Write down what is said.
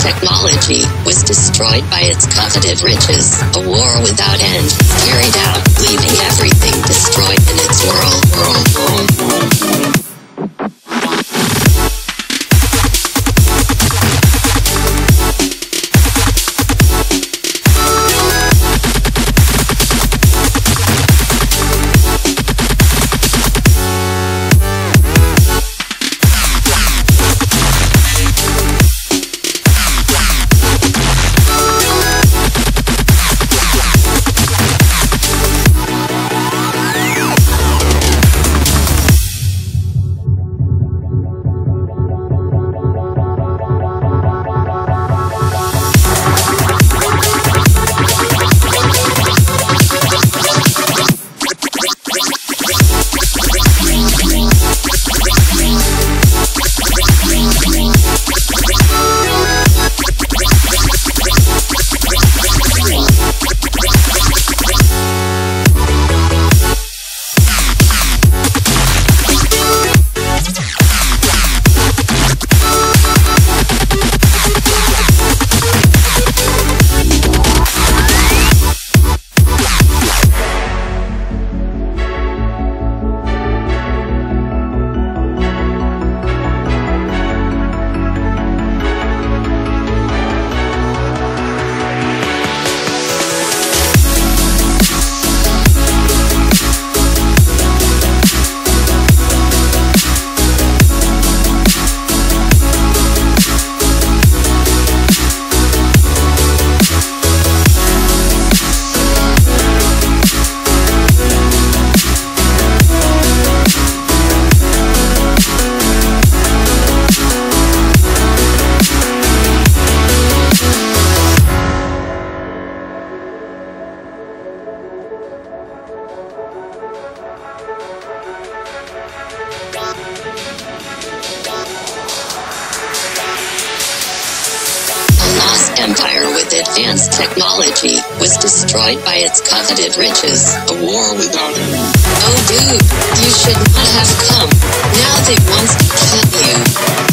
technology was destroyed by its coveted riches. A war without end carried out, leaving everything destroyed in its world. Empire with advanced technology was destroyed by its coveted riches. A war without end. Oh dude, you should not have come. Now they want to kill you.